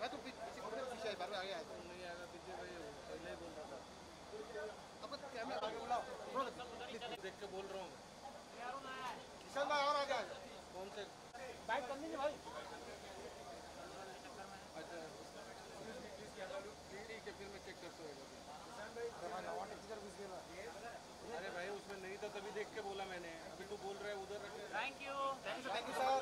मैं तो पीछे बार में आ गया तो नहीं आएगा पीछे भाई पहले ही बोल रहा था अब कैमरा आगे बुलाओ देख के बोल रहा हूँ किशन भाई और आ गया कौन से बाइक करनी है भाई अच्छा ठीक है फिर मैं चेक करता हूँ अरे भाई उसमें नहीं था तभी देख के बोला मैंने अभी तू बोल रहा है उधर thank you sir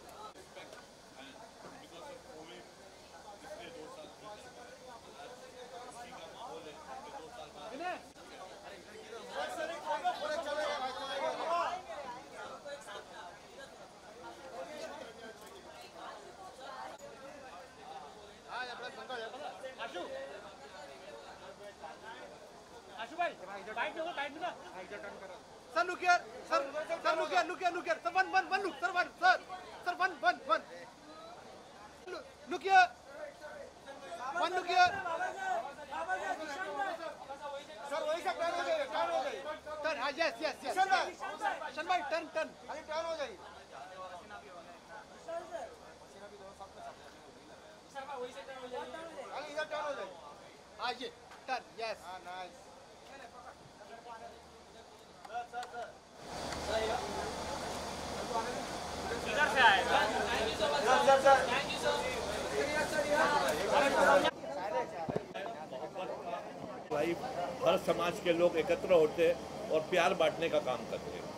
Sir, look here. Sir, look here. Sir, one. Look, sir, one. Sir, one. Look here. One, look here. Sir, वही से turn हो जाइए. Turn, हाँ, yes. Shan भाई, turn. अभी turn हो जाइए. अभी इधर turn हो जाइए. हाँ, ये turn, yes. हाँ, nice. इधर से आएगा लाइव हर समाज के लोग एकत्र होते और प्यार बांटने का काम करते हैं।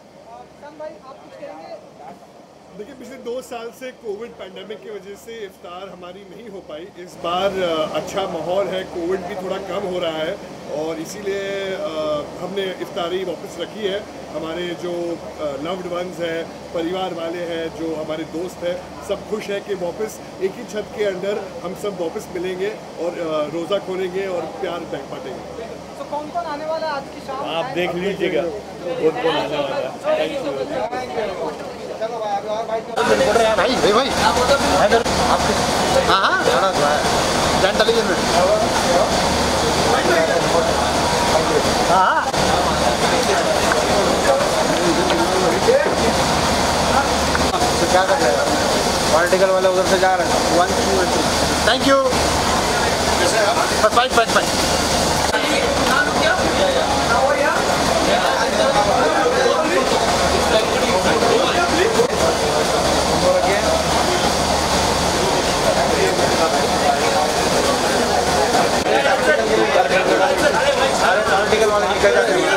देखिए पिछले 2 साल से कोविड पैंडेमिक की वजह से इफ्तार हमारी नहीं हो पाई। इस बार अच्छा माहौल है, कोविड भी थोड़ा कम हो रहा है और इसीलिए हमने इफ्तारी वापस रखी है। हमारे जो लव्ड वंस हैं, परिवार वाले हैं, जो हमारे दोस्त हैं, सब खुश है कि वापस एक ही छत के अंदर हम सब वापस मिलेंगे और रोज़ा खोलेंगे और प्यार बांटेंगे। तो कौन आने वाला है आज की शाम? आप देख लीजिएगा कौन आने वाला है। चलो भाई भाई हाँ जान टेलीविजन में हाँ तो क्या कर रहे हैं पॉलिटिकल वाले उधर से जा रहे हैं 1 2 थैंक यू बस फाइट पॉलिटिकल वाले निकल जाते हैं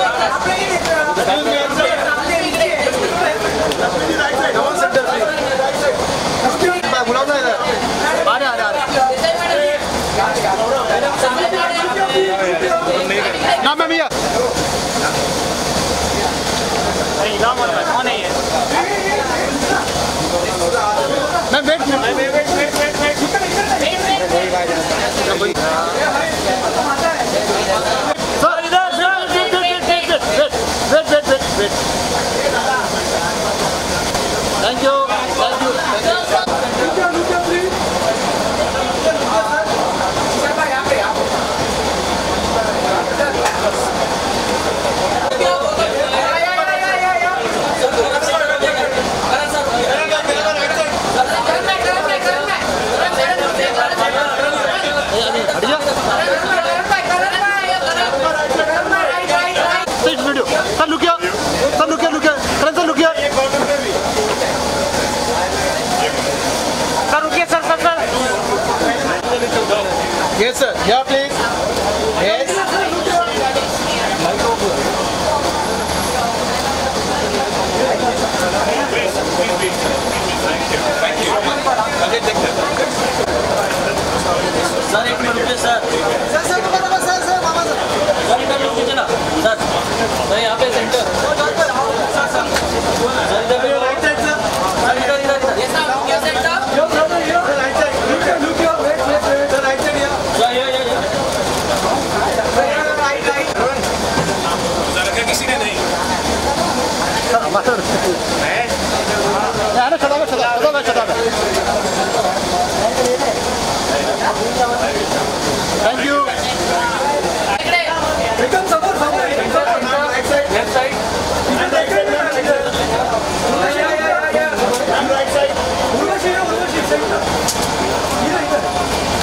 बुलाओ ना इधर आ रहे ना मैं भैया कौन है ये मैं wait thank you Yes, sir. Yeah, please. Yes. Thank you. Sir, एक मिनट रुकिए सर. सर इधर रुकिए ना. सर यहाँ पे सेंटर. सर इधर राइट साइड सर. सर इधर. Yes sir. क्या centre? Yo brother here. Right side. Look here. Wait. Sir right side here. Yeah. Right. Sir क्या किसी ने नहीं. सर हमारा. मैं. यार चला. Thank you. Become support from right side. Left side. Yeah. I'm right side.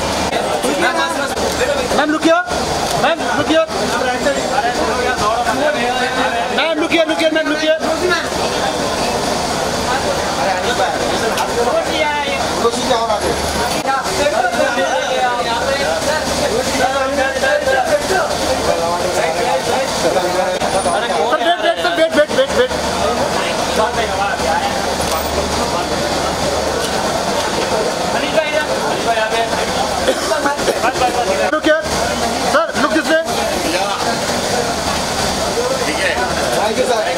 Wait look here sir, look this way. ठीक है, थैंक यू सर।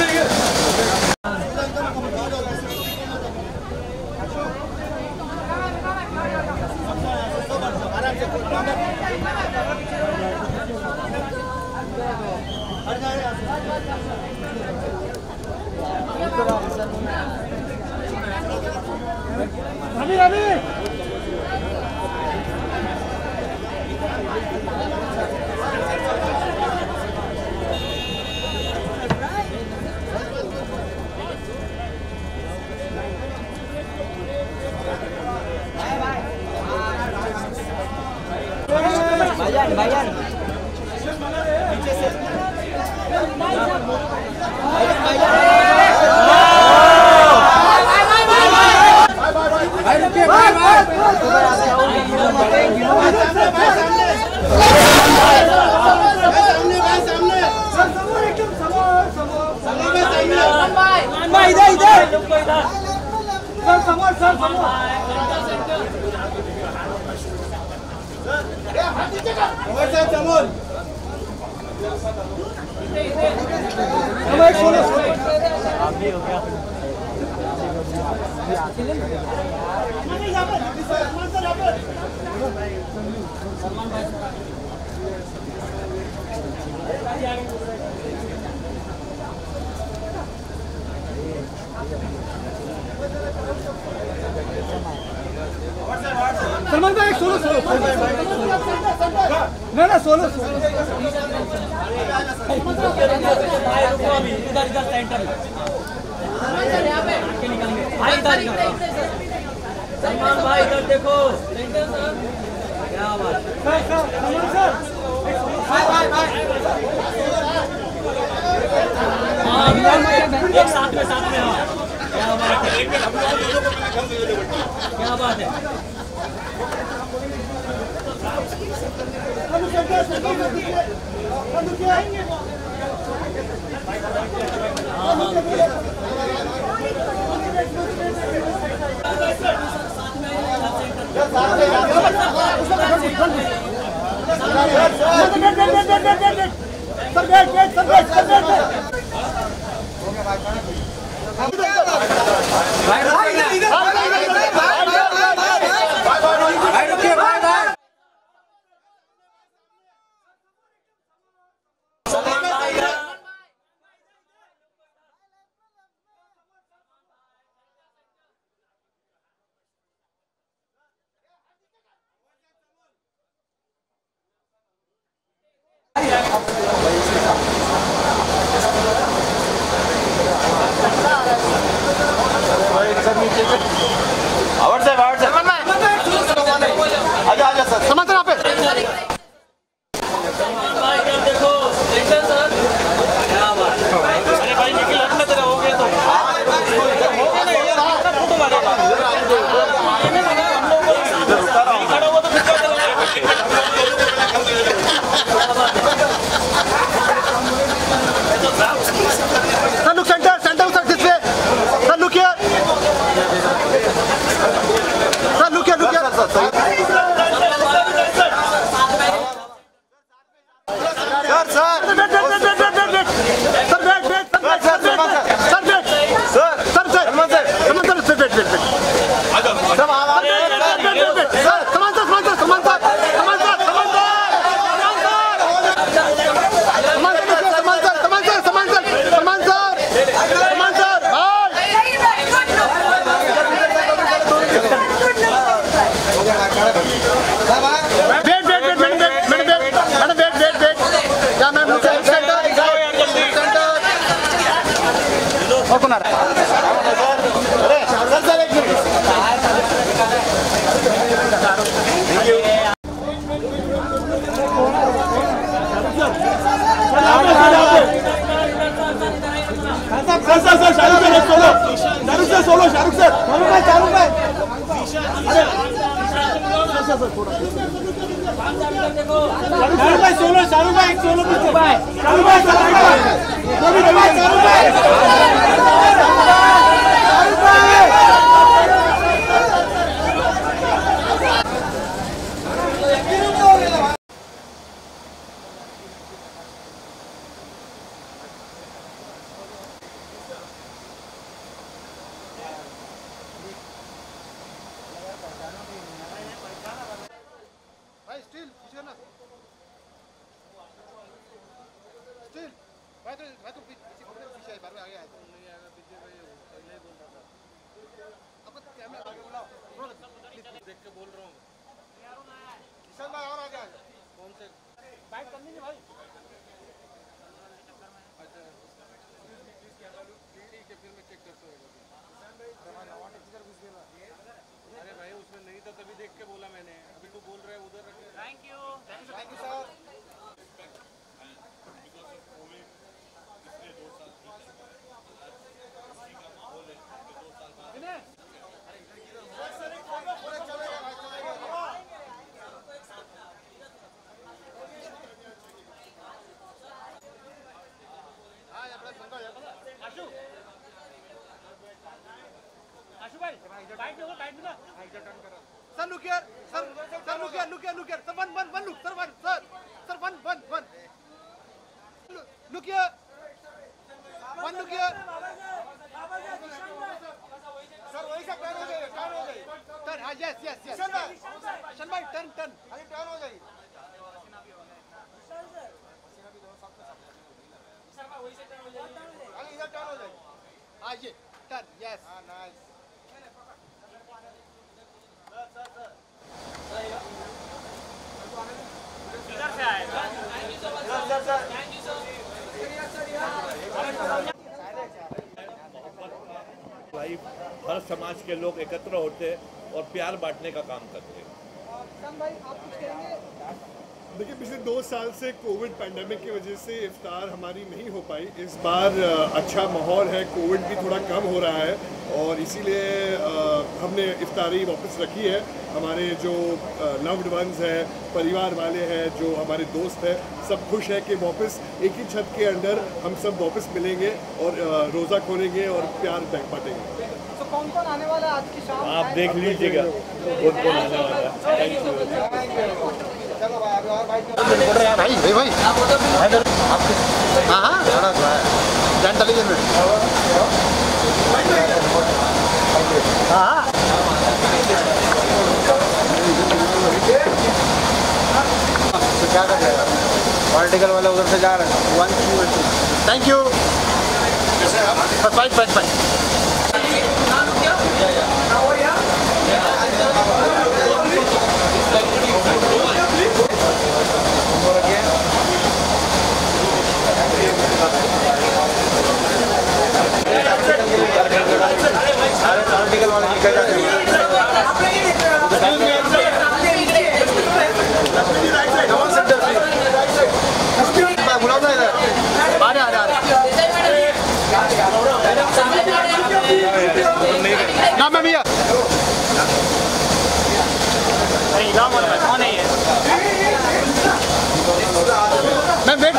भाईजान नीचे से भाई रुकिए भाई इधर इधर सर समोर सर समोर सलमान भाई एक सोलो ना सोलो सलमान भाई इधर देखो, क्या बात एक साथ में हाँ, क्या बात है, क्या बात है। आजा सर, समांतर यहाँ पे। देखो सर, क्या बात है। अरे भाई निकल अपने तरह हो गए तो फोटो मारेगा खड़ा हुआ तो sir look centre sir this way sir, look here sir, look here Shahrukh sir solo Shahrukh भाई सोलो मैं तो पीछे बार में आ गया नहीं आएगा पीछे भाई पहले ही बोल रहा था अब कैमरा आगे बुलाओ देख के बोल रहा हूँ किशन भाई और आ गया कौन से बाइक करनी है भाई अच्छा ठीक है फिर मैं चेक करता हूँ अरे भाई उसमें नहीं था तभी देख के बोला मैंने अभी तू बोल रहा है उधर thank you sir Sir, look here. Sir, look here. Sir, one look. Sir, one. Sir, one. Look here. One look here. Sir, वही सब turn हो जाइए. Turn, हाँ, yes. Shan bhai, turn. अरे turn हो जाइए. अरे इधर turn हो जाइए. हाँ, ये turn, yes. हाँ, nice. इधर से आएगा लाइव हर समाज के लोग एकत्र होते और प्यार बांटने का काम करते हैं। देखिए पिछले 2 साल से कोविड पैंडेमिक की वजह से इफ्तार हमारी नहीं हो पाई। इस बार अच्छा माहौल है, कोविड भी थोड़ा कम हो रहा है और इसीलिए हमने इफ्तारी वापस रखी है। हमारे जो लव्ड वंस हैं, परिवार वाले हैं, जो हमारे दोस्त हैं, सब खुश है कि वापस एक ही छत के अंदर हम सब वापस मिलेंगे और रोज़ा खोलेंगे और प्यार बांटेंगे। तो कौन आने वाला है आज की शाम? आप देख लीजिएगा कौन आने वाला है। चलो भाई भाई हाँ इंटेलिजेंट में हाँ तो क्या कर रहे हैं पॉलिटिकल वाला उधर से जा रहे हैं 1 2 थैंक यू बस फाइट पॉलिटिकल वाला निकल जाते हैं बुलाओ ना इधर आ रहा ना मैं भैया कौन है ये मैं wait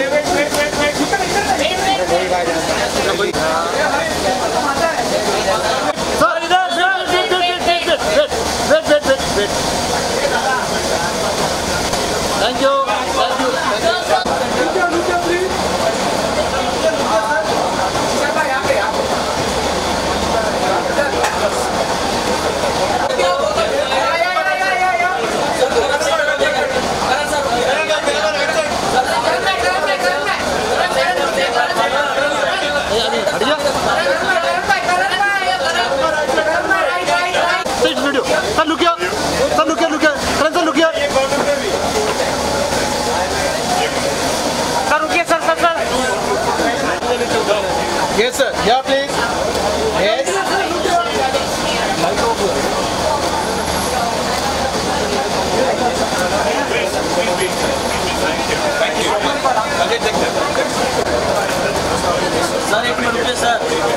thank you Yes, sir. Yeah, please. Yes. Thank you. Sir एक मिनट रुकिए सर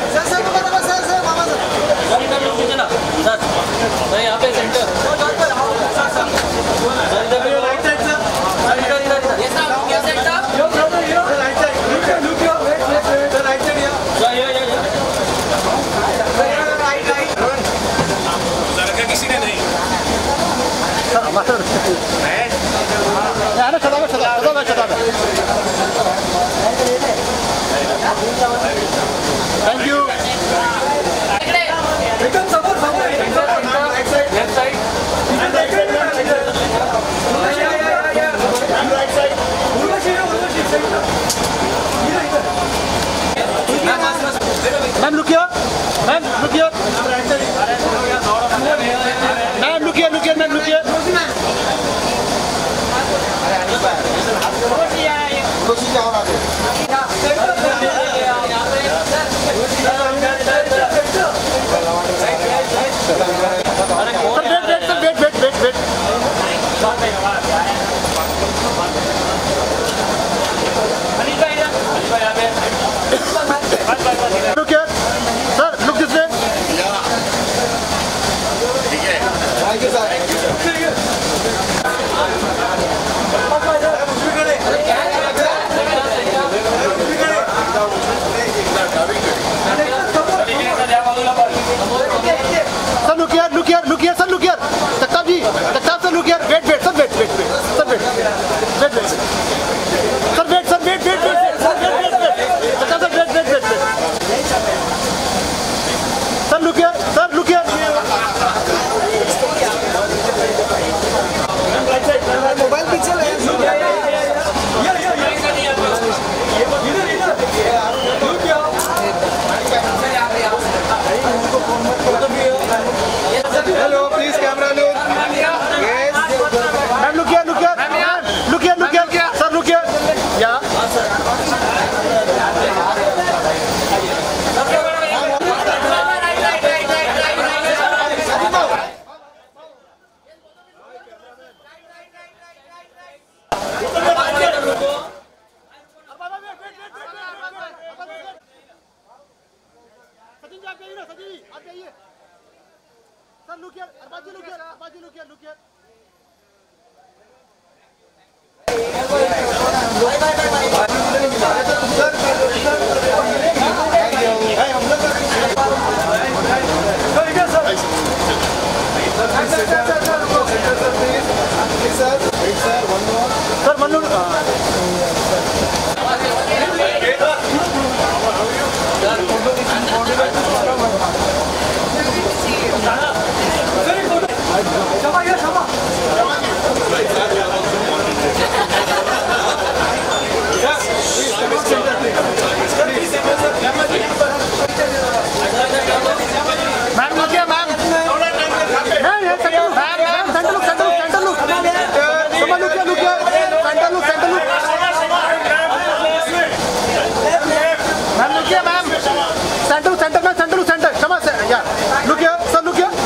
इधर रुकिए ना सर यहाँ पे सेंटर राइट साइड सर इधर किसी ने नहीं thank you Right side. Ma'am look here. Ma'am look here. Ma'am look here, look here, ma'am look here. Wait. Look here. Sir, look this way. Thank you, sir. Look here, sir, look here. Taktab ji, Taktab sir, look here. Wait, sir, wait. Sir, wait. Sir, wait. Taktab sir, wait. Sir, look here. Mobile पीछे ले Hello, please camera look. Yes. Ma'am, look here. Sir, look here. Yeah. Sir, look here. Arbaji, look here. Sir, one more. Ma'am, look here, ma'am. Center look. Someone look here. Center look. Ma'am, look here, ma'am. Center. Come on, yeah. Look here, sir, look here.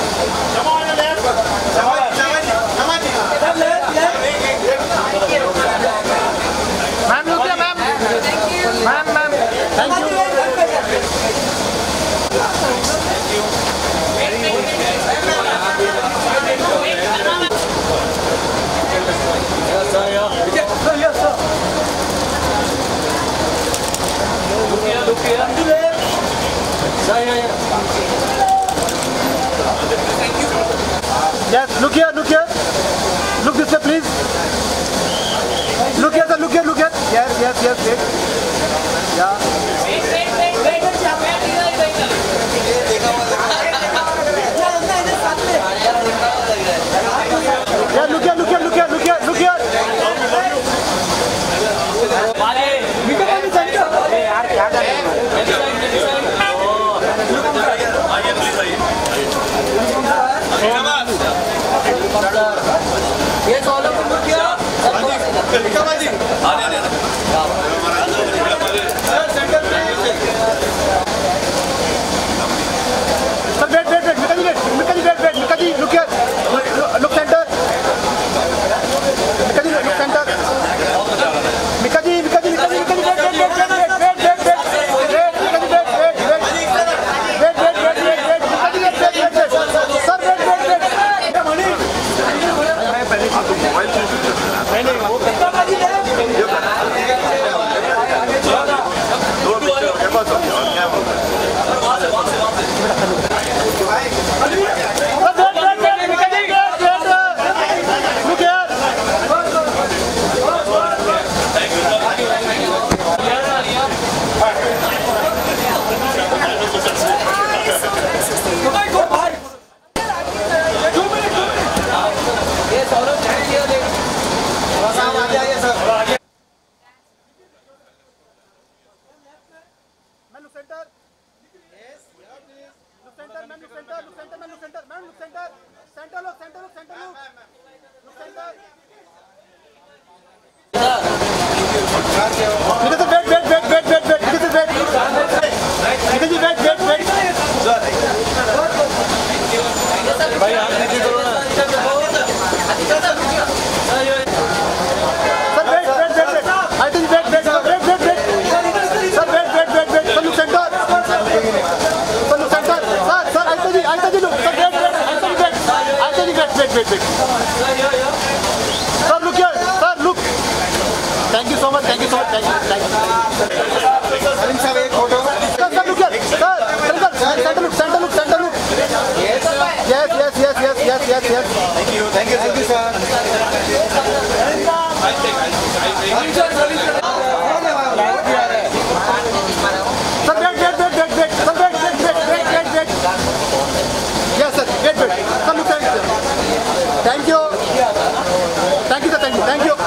Ma'am, look here, ma'am. Ma'am. Thank you. Yes, sir. Look here. Yes, look here. Look this way, please. Look here, sir. Look here. Yes. Wait. Yeah. Yeah, look here. Yes, all of you look here. Wait. Look here. Look center. Look center. Mikaji, wait. Center. Yes. wait. Sir, look here. Sir, look. Thank you so much. Thank you so much. Thank you. Thank you. Salim sir, एक photo. Sir, look here. Sir, center look. Center look. Center look. Yes. Yes. Thank you. Thank you, sir. Sir, wait. Sir, wait. Yes, sir. Wait. Sir, look at it. Thank you. Thank you, sir. Thank you.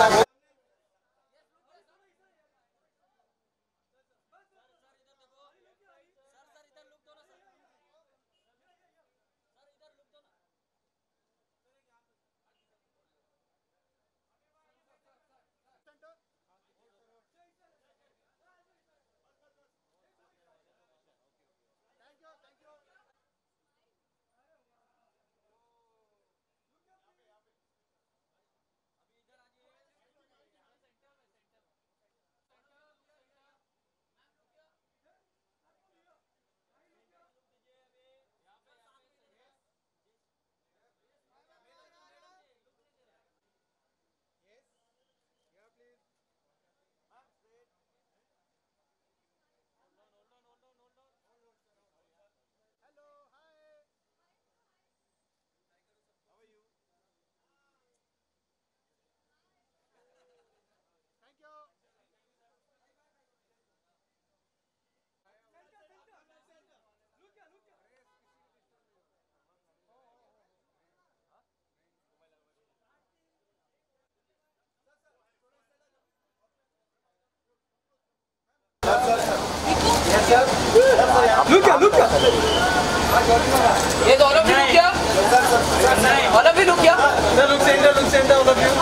Look here. ये तो all of you look here. All of you look here. Look center, all of you.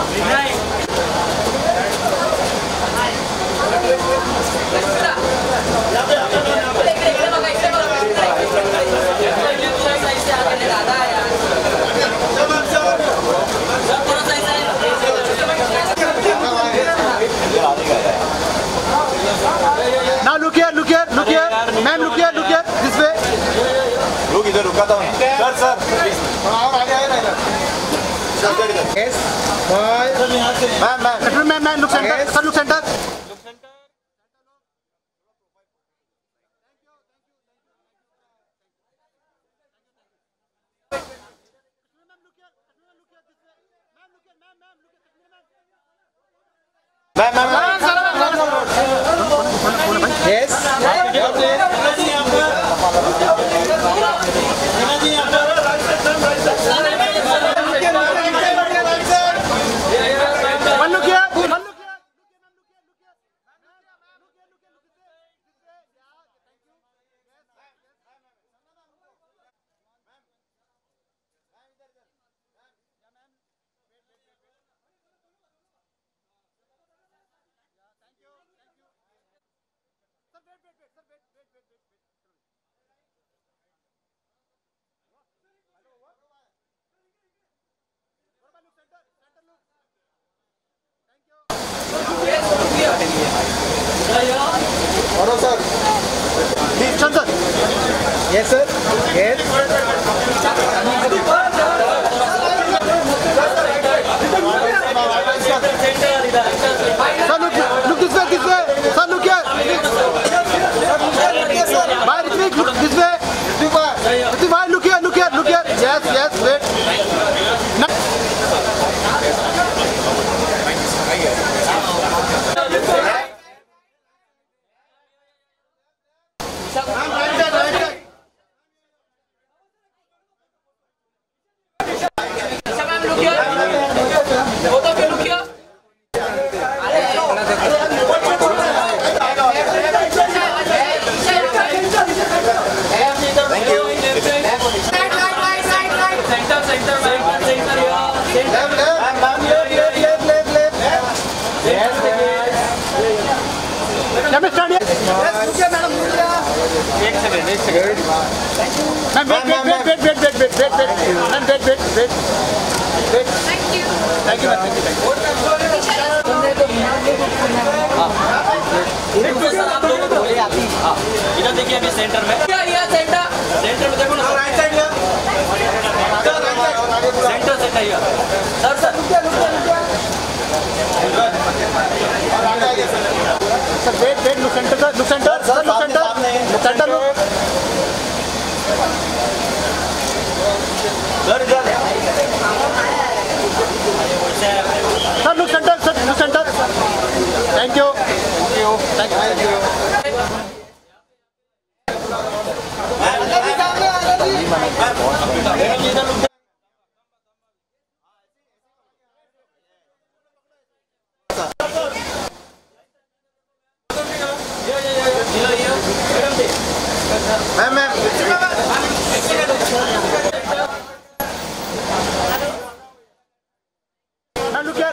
Now look here. Ma'am, look here. This way. लोग इधर रुका था sir और आगे आए ना इधर. Yes. Ma'am, look center. Sir, look center. Yes. One look here. Yes, sir. Yes. Sir, look this way. Sir, look here. Bye, Ritvik, look this way. Ritvik, look here. Yes, wait. इधर देखिए अभी centre में क्या centre में देखो ना centre से चाहिए sir sir wait look centre sir look centre sir look centre look centre sir इधर sir look centre thank you thank you ma'am look here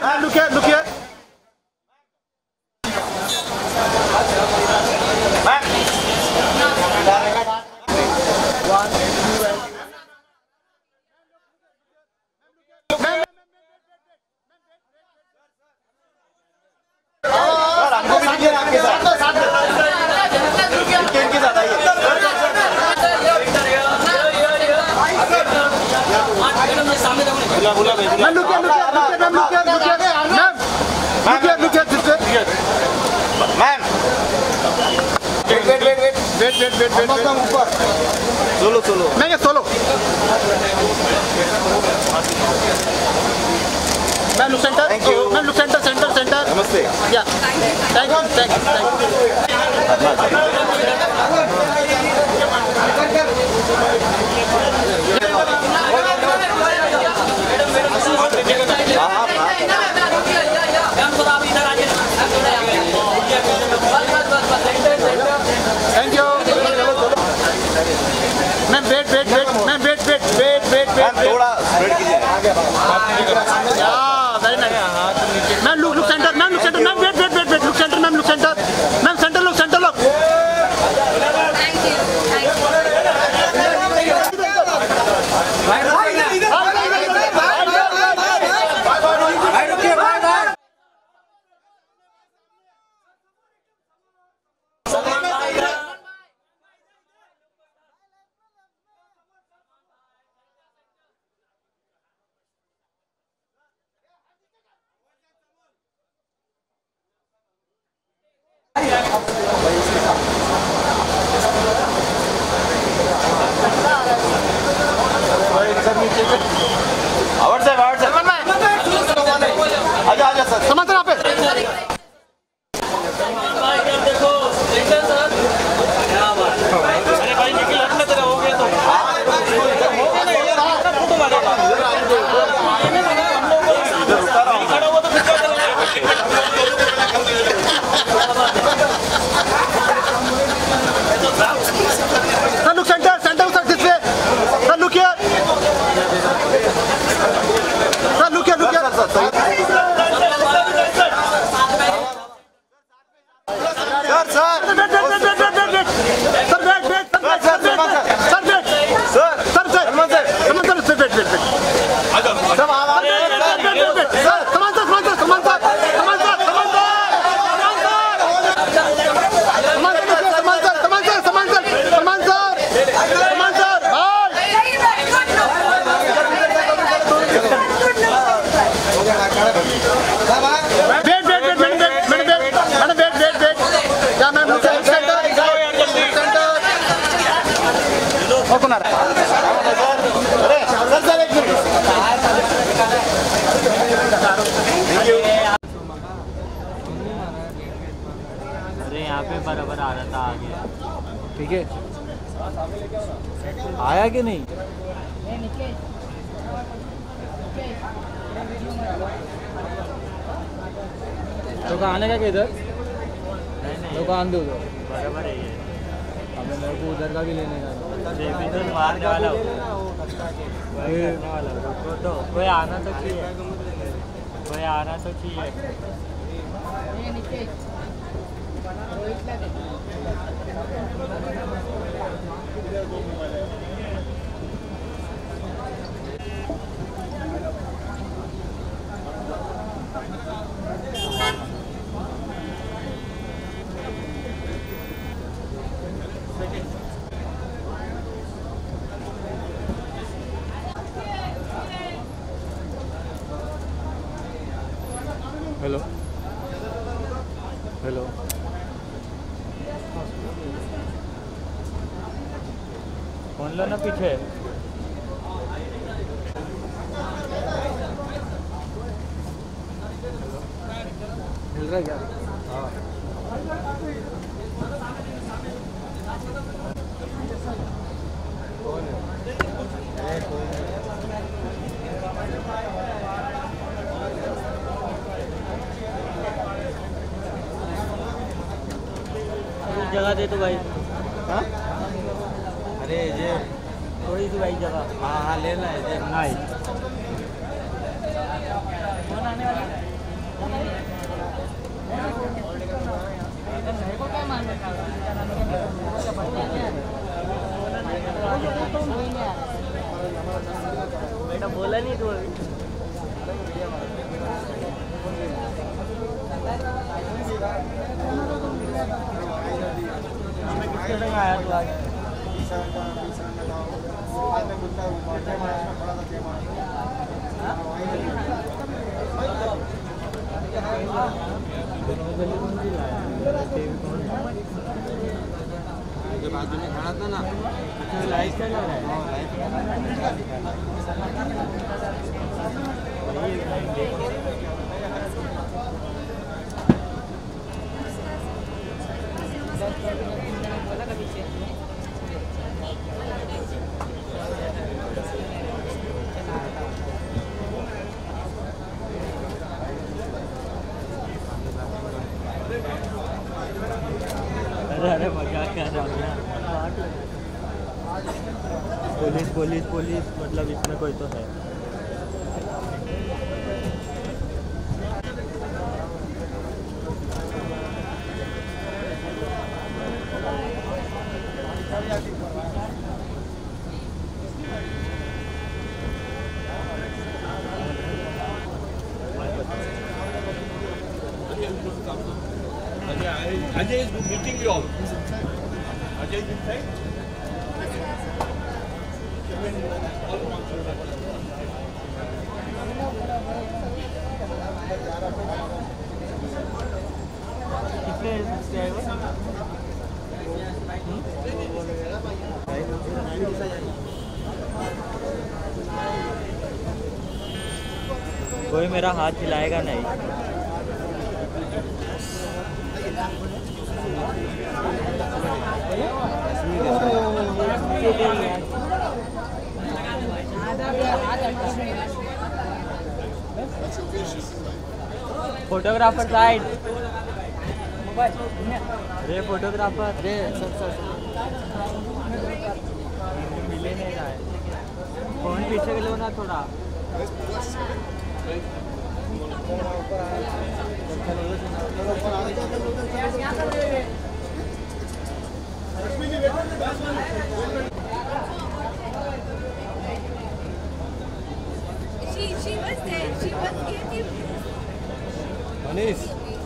sir हमको भी लीजिए आपके साथ इनके साथ आइए बोला ma'am look here ma'am wait ऊपर सोलो मैं solo ma'am look centre ma'am look centre नमस्ते या thank you thank you ma'am wait थोड़ा स्प्रेड कीजिए very nice ma'am look centre ma'am wait look centre ma'am centre look आजा sir समांतर यहाँ पे देखो सेंटर सर क्या बात अरे भाई निकल अपने तरह हो गए तो फोटो मारेगा खड़ा हुआ तो sir look centre sir this way sir look here अरे यहाँ पे बराबर आ रहा था आगे ठीक है आया कि नहीं तो आने का किधर दुकान दो बराबर है ये हमें मेरे को उधर का भी लेने का तो मारने वाला तो कोई आना तो चाहिए फोन लो ना पीछे। मिल रहा है क्या? हाँ। कौन है? कोई नहीं। जगह दे तो भाई। हाँ? अरे ये थोड़ी सी भाई जगह। हाँ हाँ लेना है ये। नहीं कौन आने वाला है? बेटा बोला नहीं तू अभी। किसके संग आया तू आज? जो बाजू में खड़ा था ना, लाइट चल रहा है। अरे मजाक कर रहा हूँ। पुलिस पुलिस पुलिस मतलब इसमें कोई तो है। Ajay is meeting you all. Ajay is inside. कितने आए वो? कोई मेरा हाथ हिलाएगा नहीं। Photographer side. रे फोटोग्राफर रे सर मिले नहीं रहा है। फोन पीछे के लो ना थोड़ा। She was there. She was here. Manish.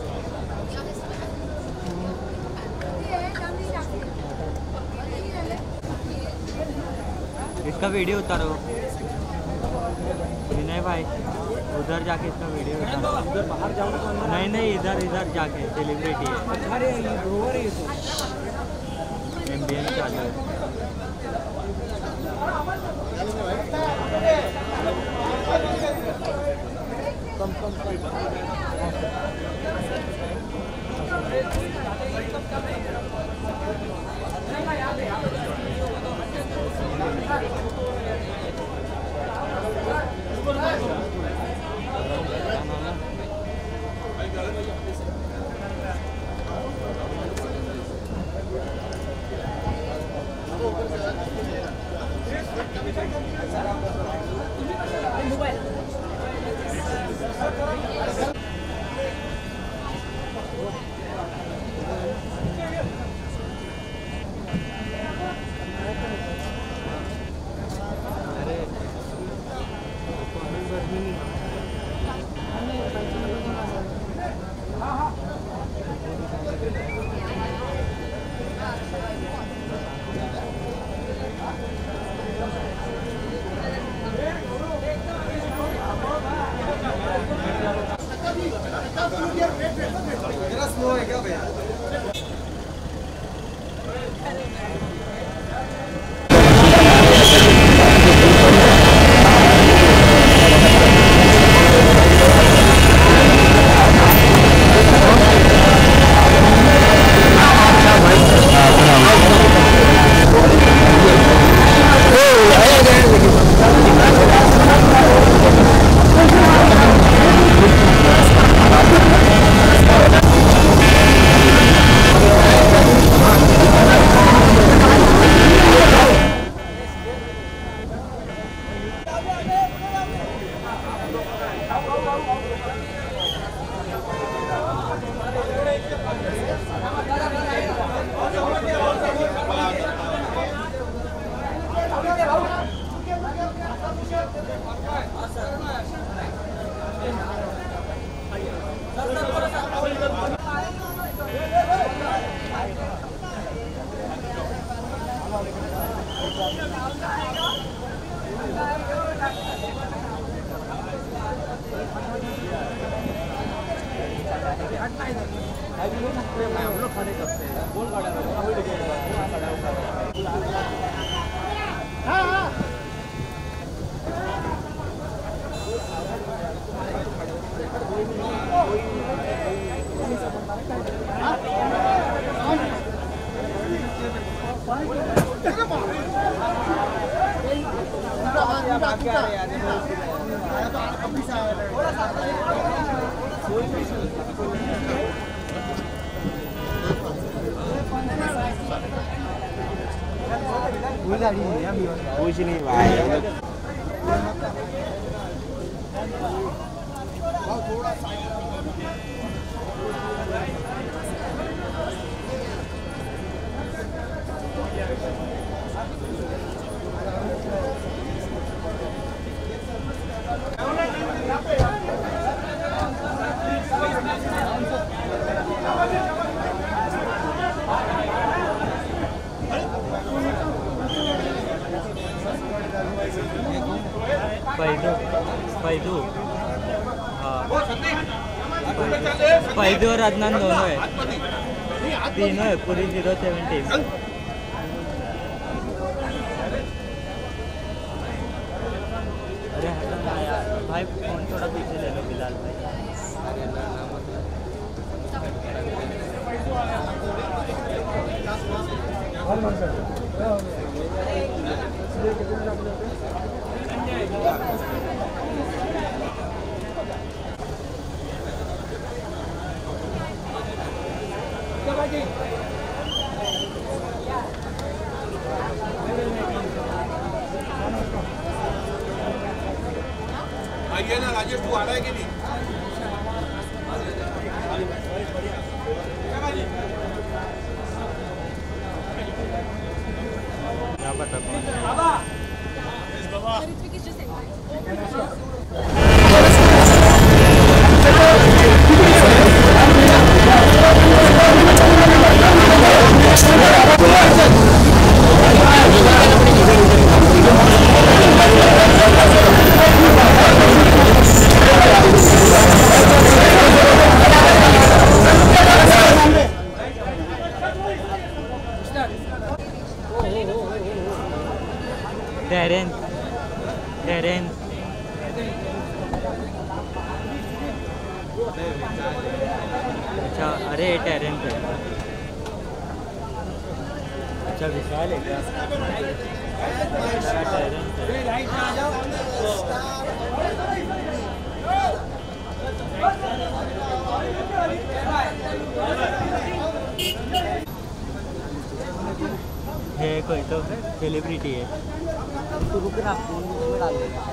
इसका वीडियो उतारो विनय भाई। उधर जाके इसका वीडियो उतारो। उधर बाहर जाऊँ? नहीं नहीं इधर जाके सेलिब्रिटी है। अरे ये एम्बियंस चालू है। हम लोग खड़े करते हैं बोल कुछ नहीं भाई पैदू पैदू और अदनान दोनों है तीनों है पूरी 070 अरे हटना यार भाई फोन थोड़ा पीछे ले लो बिलाल भाई अरे ना आइए ना राजेश, तू आ रहा है कि नहीं? क्या पता कौन है Ritwik is just टेरेंस अच्छा अरे टेरेंस है अच्छा विशाल है क्या टेरेंस है कोई तो सेलिब्रिटी है तो रुकना फोन में डाल देना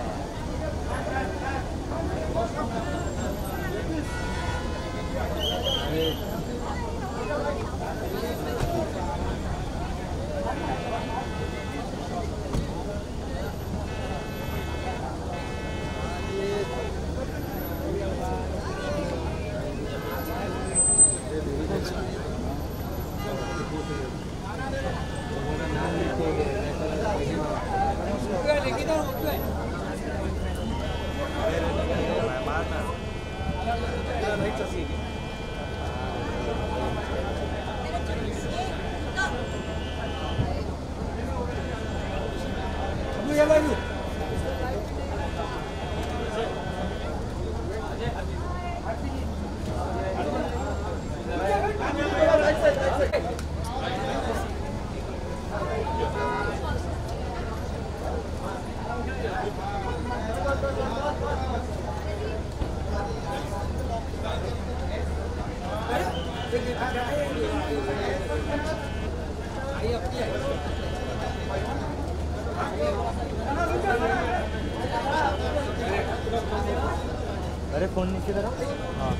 अरे फोन नीचे करो हाँ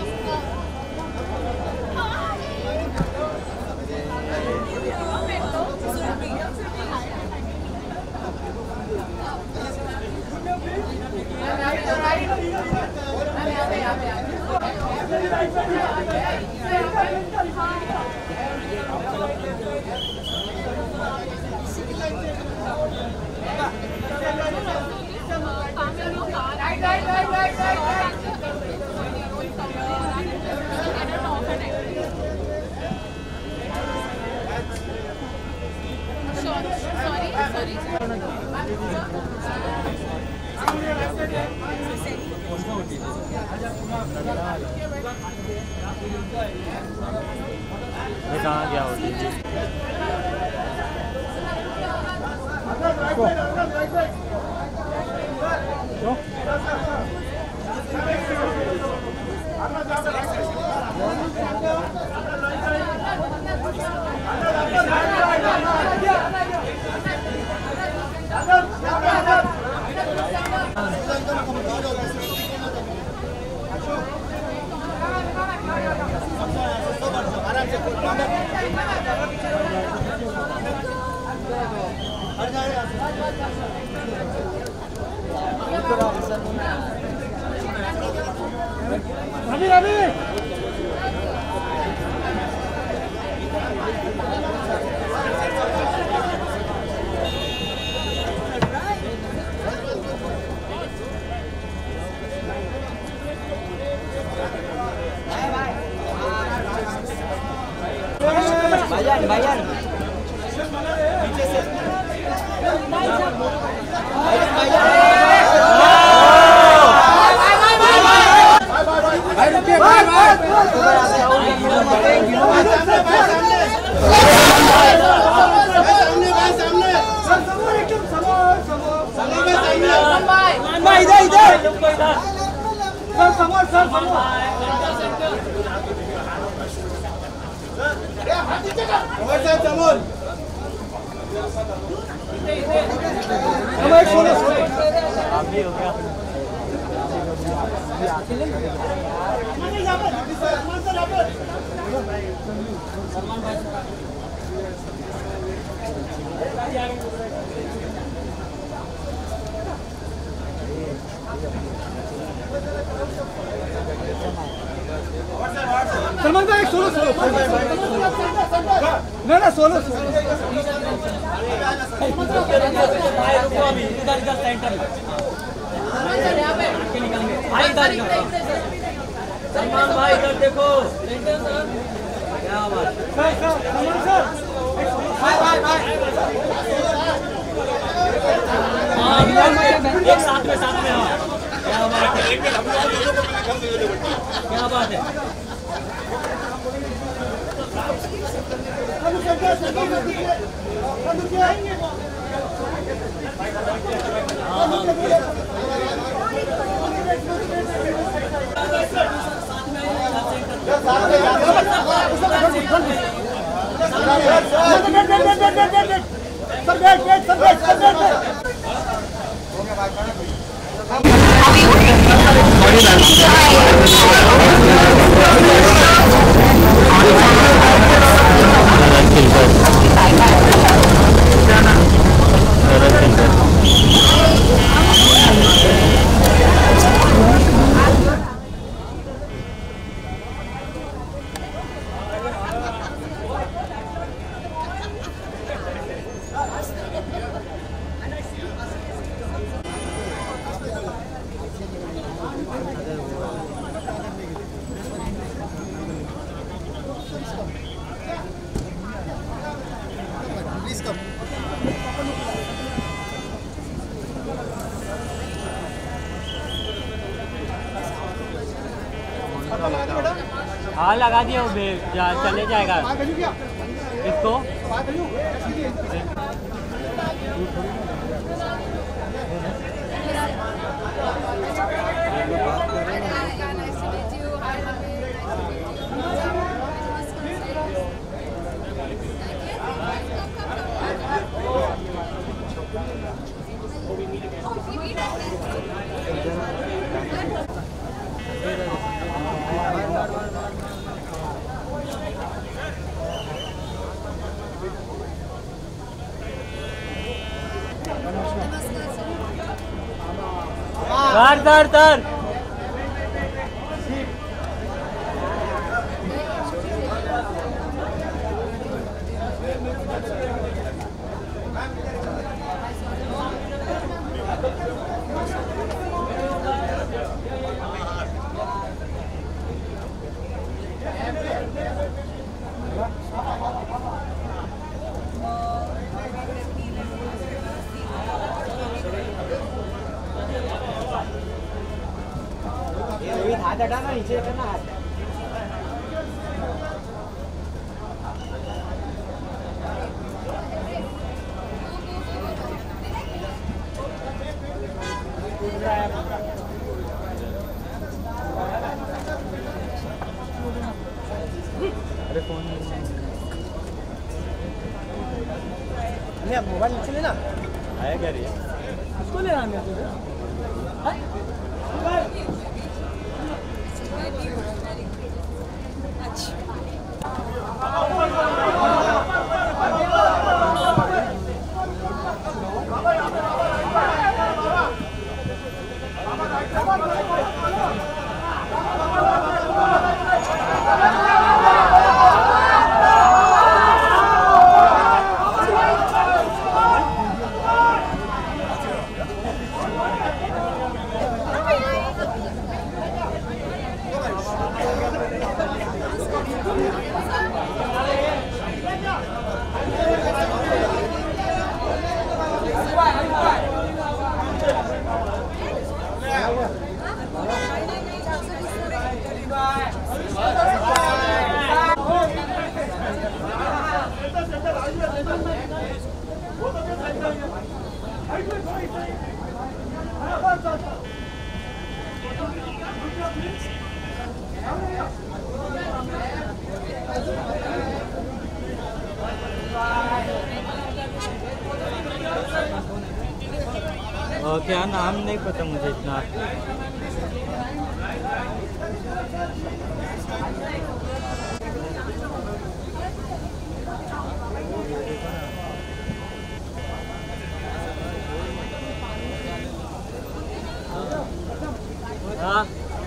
कहाँ गया हो भाईजान भाईजान पीछे से सलमान भाई सोलो सोलो ना ना सोलो अभी इधर इधर सेंटर सलमान भाई इधर देखो क्या बात एक साथ में हाँ क्या बात है क्या बात है हाँ लगा दिया चले जाएगा इसको सर हाथ हटाना, नीचे करना हाथ। अरे फोन मोबाइल नीचे लेना आया क्या रे? उसको ले आने क्या नाम नहीं पता मुझे इतना। हाँ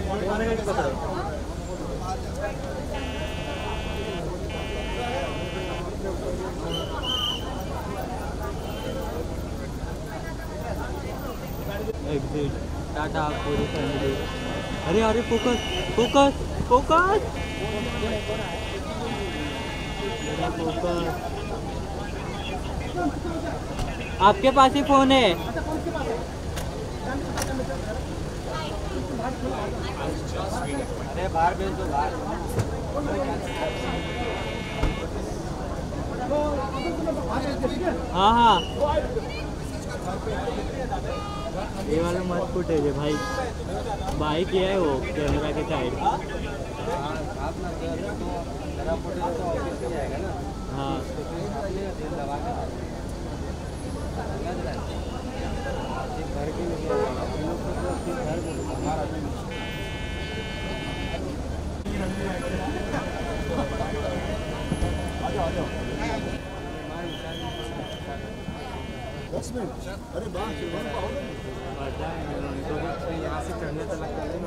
एग्जिट टाटा पूरी फैमिली। अरे अरे फोकस फोकस फोकस फोकस, आपके पास ही फोन है। अरे बाहर भेज दो बाहर। हाँ हाँ ये वाला मत फुटेज है भाई, बाइक ये है वो कैमरा के साइड। हाँ अरे बात यहाँ से चढ़ने तक ना।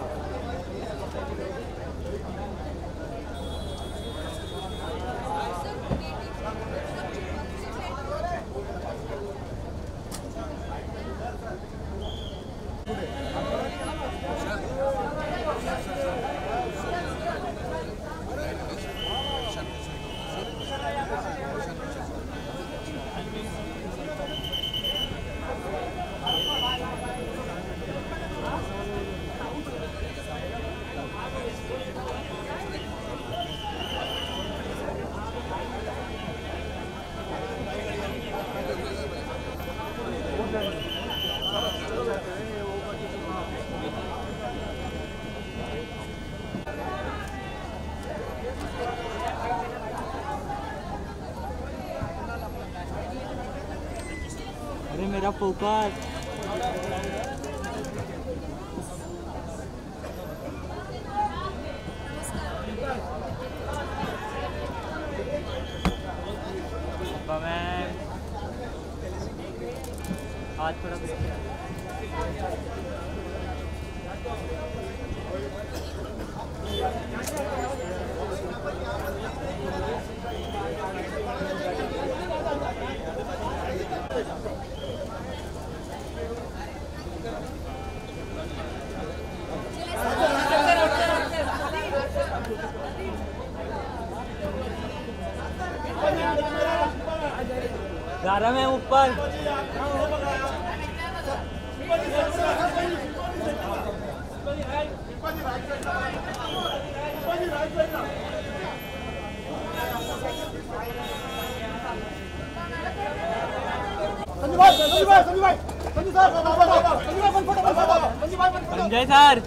अरे मेरा फोकस। आज थोड़ा जा रहा मैं ऊपर। संजय सर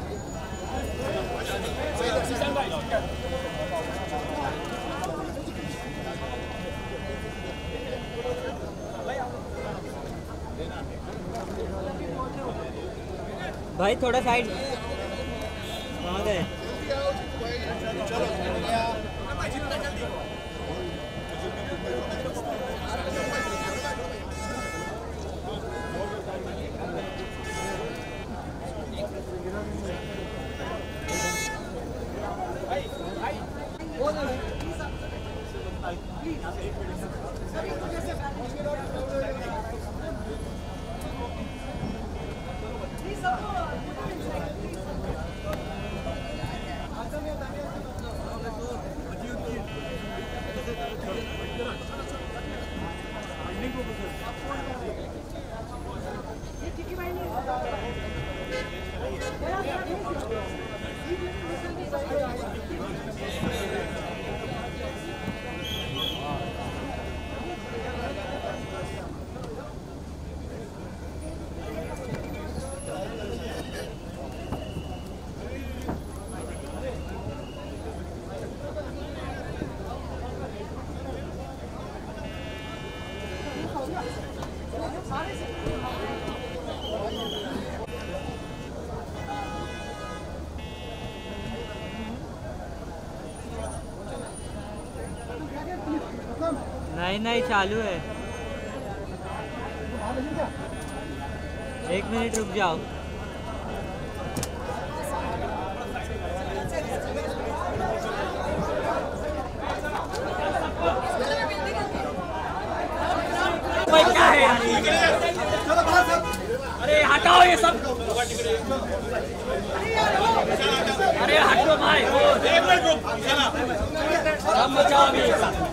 भाई थोड़ा साइड कहाँ गए? नहीं चालू है। 1 मिनट रुक जाओ। क्या है यार? अरे हटाओ ये सब। अरे हटो भाई। सब बचाओ अभी।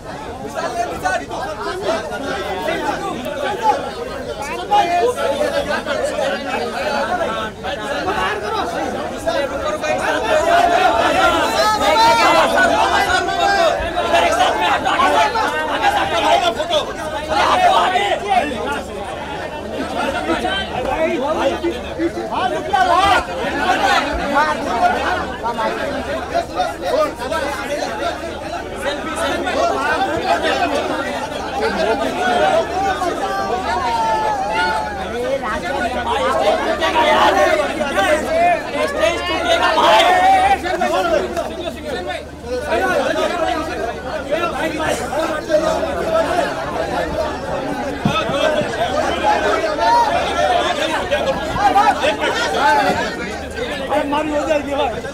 मारी हो जाएगी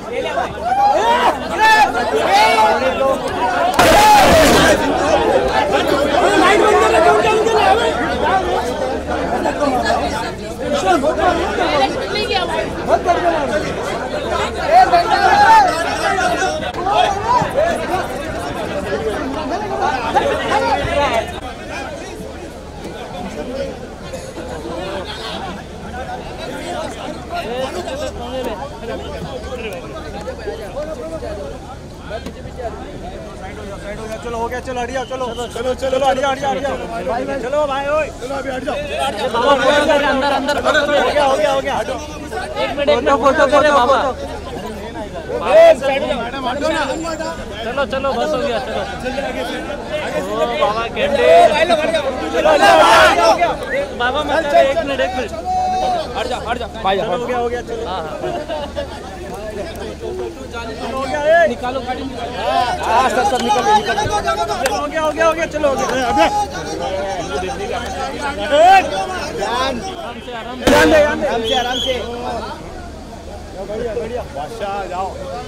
चलो हो गया, चलो हट जाओ, चलो चलो चलो हट जाओ, चलो भाई, ओए चलो अभी हट जाओ। अंदर अंदर हो गया हटो। 1 मिनट फोटो करे बाबा। चलो चलो बस हो गया, चलो बाबा कैंडे बाबा मत 1 मिनट हट जाओ भाई, हो गया चलो। हो गया, निकालो गाड़ी, सब निकल हो गया चलो हो गया। आराम से बढ़िया बढ़िया बादशाह जाओ।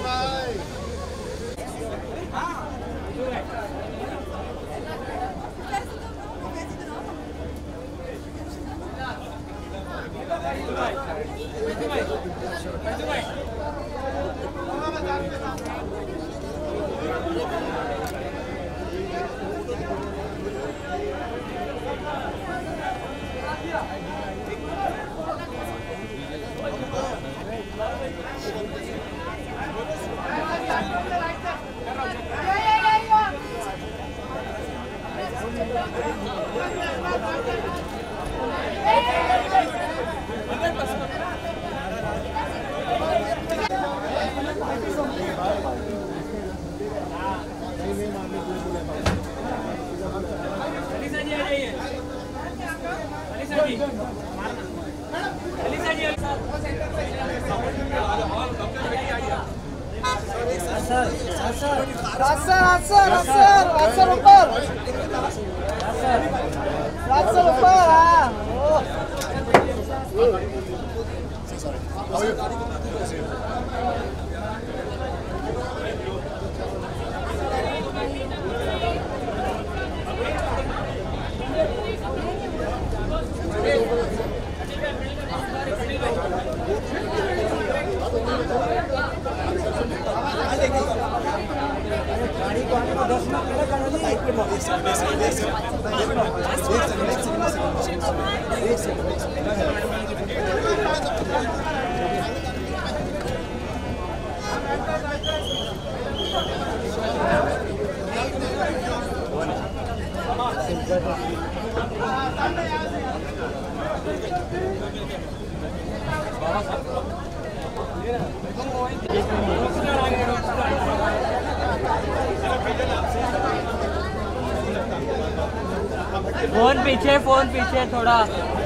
फोन पीछे थोड़ा।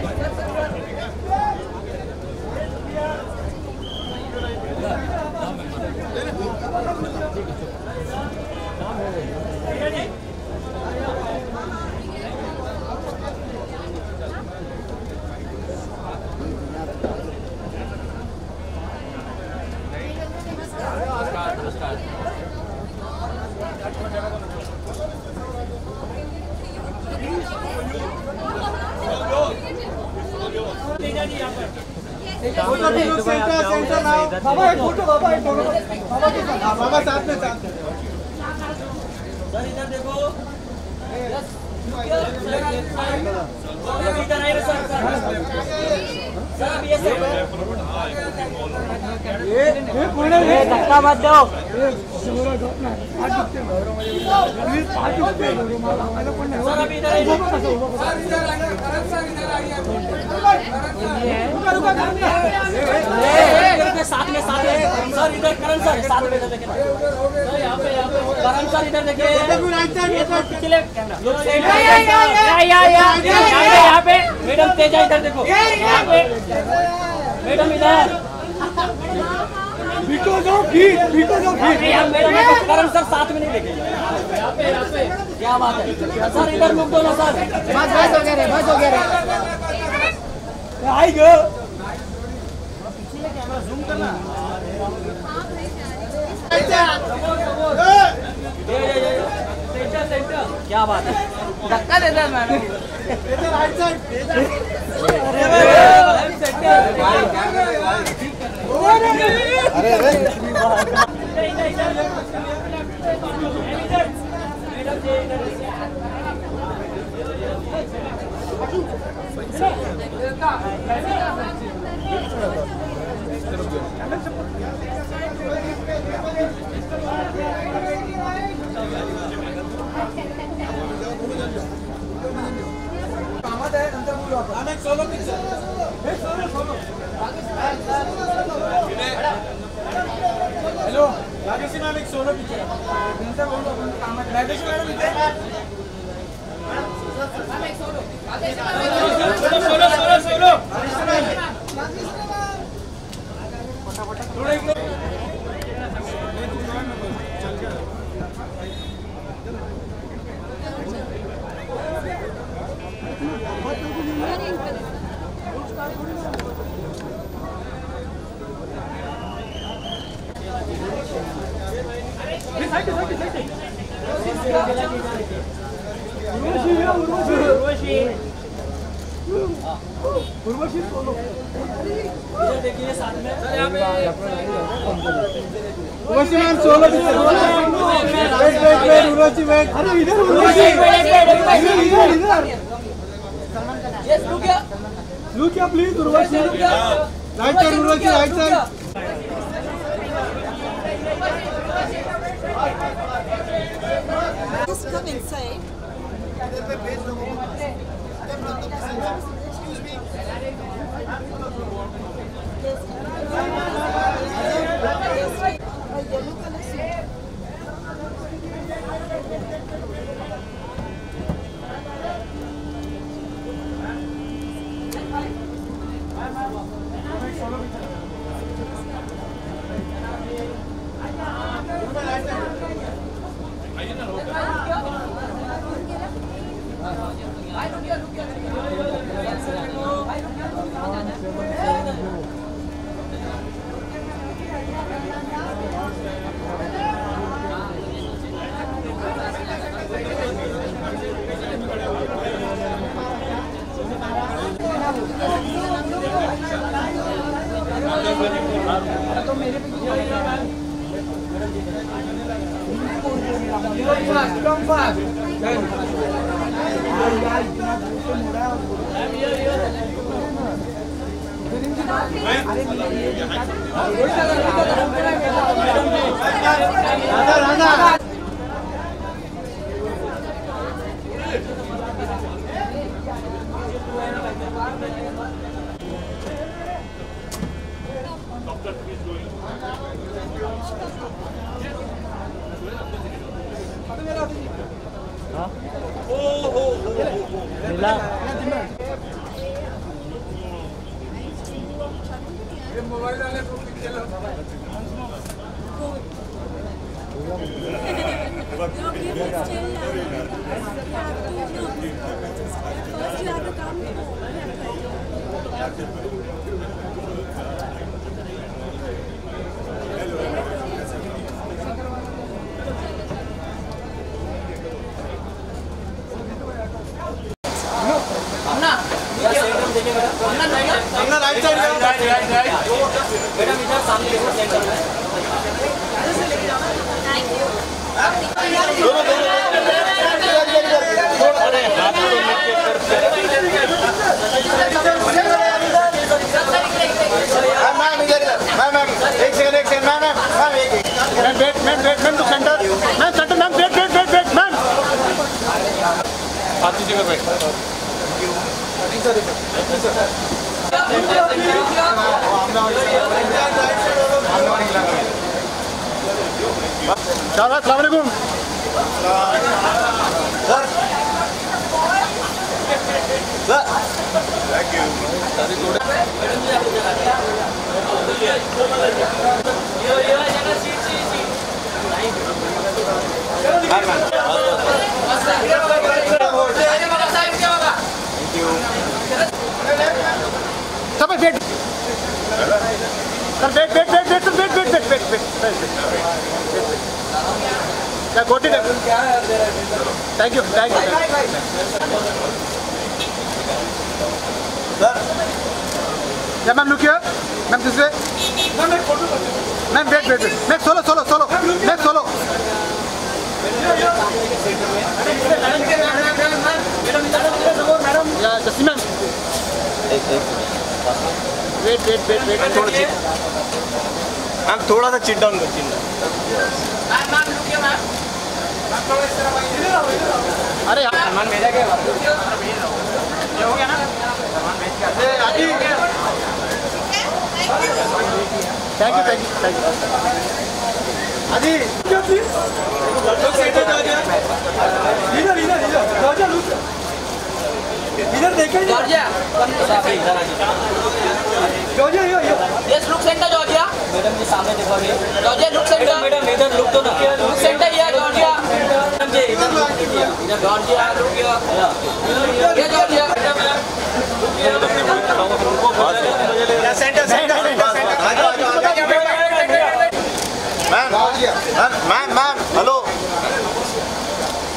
बाबा एक फोटो, बाबा एक फोटो, बाबा के साथ, बाबा साथ में साथ में। सर इधर देखो। इधर आइए सर। सर अब ये धक्का मत दो। सर अभी इधर आइए। साथ में सर इधर करण सर साथ में देखिए। यहाँ पे करण सर इधर देखिए। पिछले यहाँ पे मैडम तेजा इधर देखो। यहाँ पे मैडम इधर मैडम करण सर साथ में नहीं देखेंगे। यहाँ पे क्या बात है सर इधर रुक दो ना सर। बस हो गया रे आई गो जूम करना। क्या बात है धक्का देता है मैडम। अरे solo picture hello Rajesh ma'am एक solo picture Rajesh madam solo देखिए साथ में please right side Just come inside. Excuse me. A yellow color suit. Thank you. Yeah, ma'am, look here. Ma'am, this way. Ma'am, wait. Make solo. Make solo. Yeah, just ma'am. Wait. Ma'am थोड़ा सा sit down कर ma'am रुकिए ma'am अरे यार सामान भेजा क्या ये हो गया ना थैंक यू आदि इधर देखें Georgia yes look centre Georgia madam ji सामने देखो अभी जॉर्जिया लुक सेंटर मैडम इधर लुक तो लुक सेंटर ये जॉर्जिया मैडम जी इधर लुक कीजिए इधर जॉर्जिया लुक ये जॉर्जिया सेंटर मैम हेलो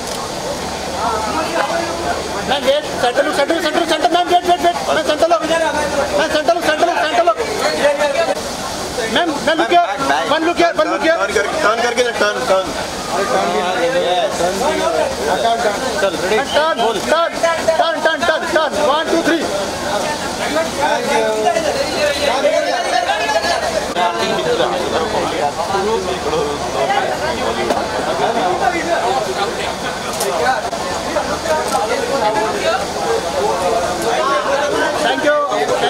चल ready turn turn turn turn turn 1 2 3 thank you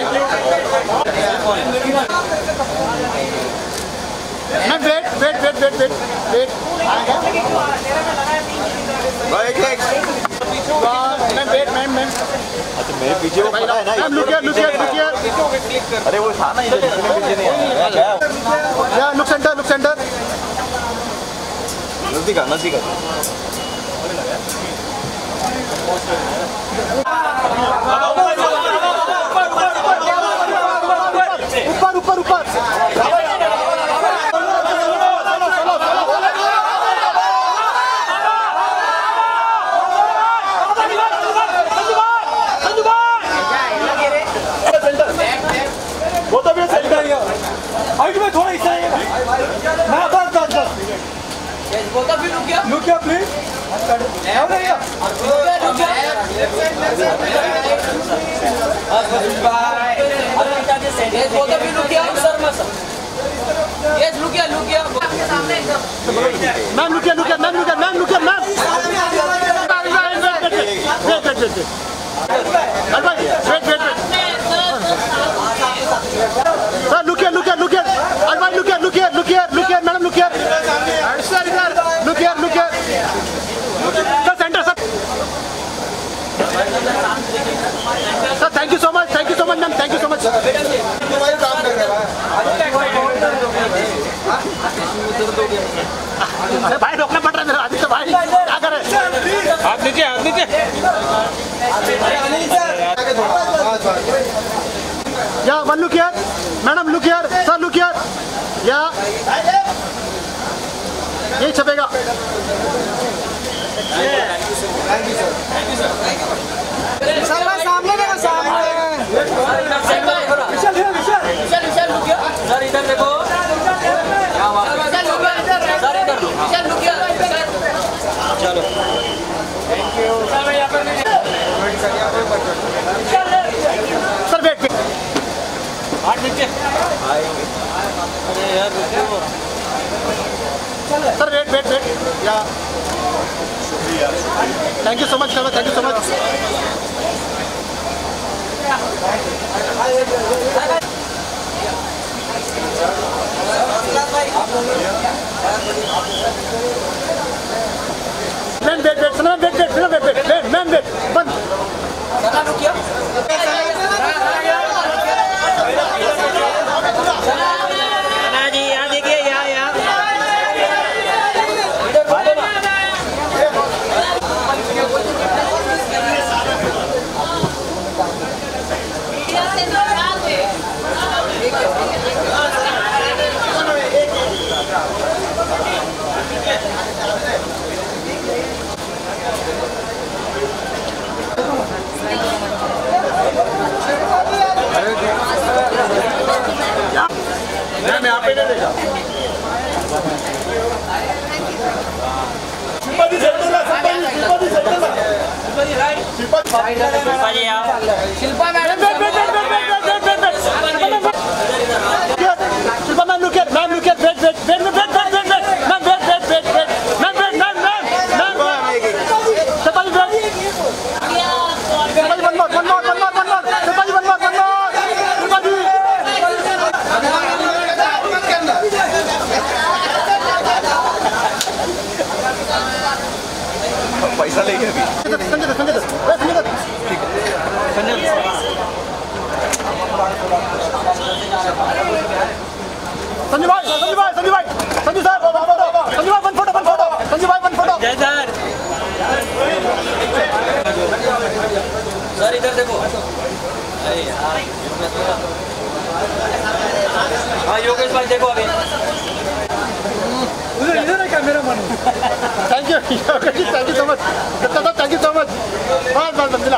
ma'am wait wait wait wait wait wait ma'am wait ma'am ma'am अच्छा मेरे पीछे वो खड़ा है ना मैम लुक हियर अरे वो था ना इधर पीछे नहीं आया या लुक सेंटर नजदीक ऊपर वो तो भी सेंटर है हाइट में थोड़ा हिस्सा है मैं बस both of you look here please ma'am look here madam look here sir centre sir thank you so much ma'am thank you so much अरे भाई रोकना पड़ रहा है मेरा आदित्य भाई क्या कर रहे हैं हाथ नीचे या one look here madam look here sir look here या यही छपेगा सामने देखो सर इधर देखो चलो सर वेट हाथ नीचे अरे यार रुको सर वेट या thank you so much thank you so much ma'am wait बंद जी यहाँ देखिए यहाँ मैम यहाँ पे नहीं देखा Shilpa madam Shilpa ma'am look here पैसा लेके अभी संजू भाई संजू सर संजू भाई वन फोटो संजू भाई वन फोटो जय सर इधर देखो हाँ योगेश भाई देखो अभी इधर है camera man thank you so much thank you so much बस मिला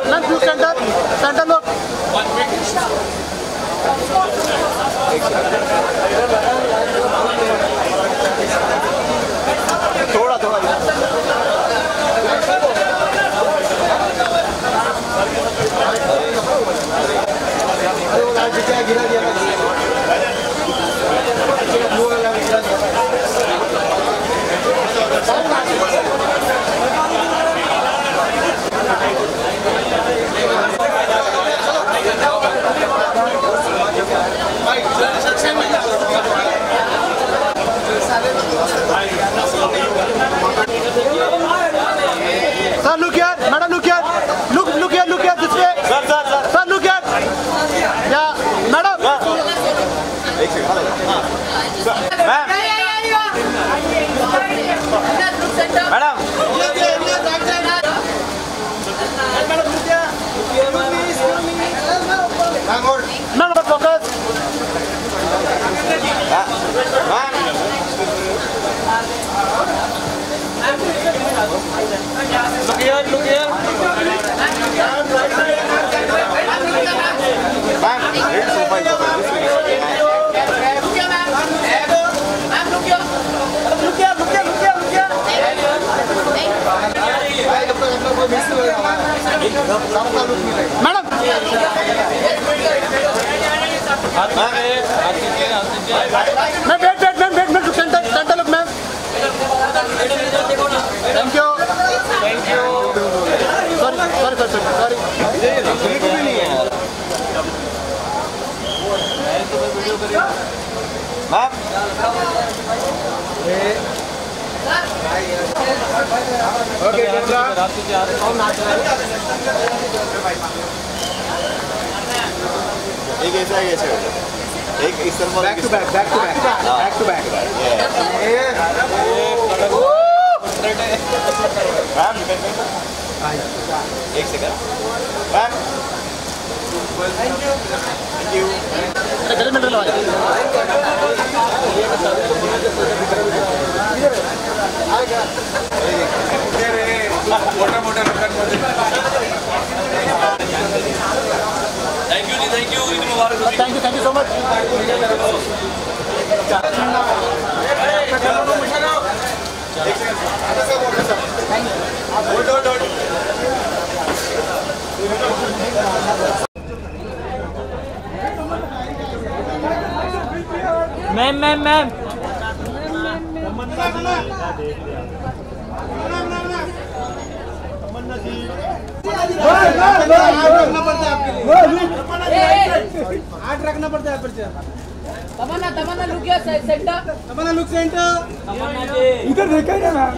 ma'am look centre centre look थोड़ा थोड़ा गिरा दिया Sir, look here. Madam, look here. Look here. Look here. This way. Sir, look here. Yeah, madam. एक second. Ma'am. Madam. Ma'am, focus. Look here, look here. Madam ma'am wait look centre look ma'am thank you sorry ma'am okay एक ऐसा एक इस तरफ back to back एक second ma'am thank you गले में लो मोटा थैंक यू ईद मुबारक thank you so much ma'am आठ रखना पड़ता है पर तमन्ना लुक या सेंटर तमन्ना लुक सेंटर इधर देखा ही ना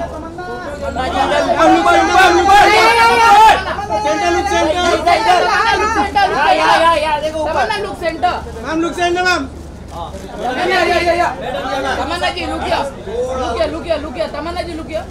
Tamanna look centre ma'am look centre ma'am Tamanna ji look या तमन्ना जी लुक या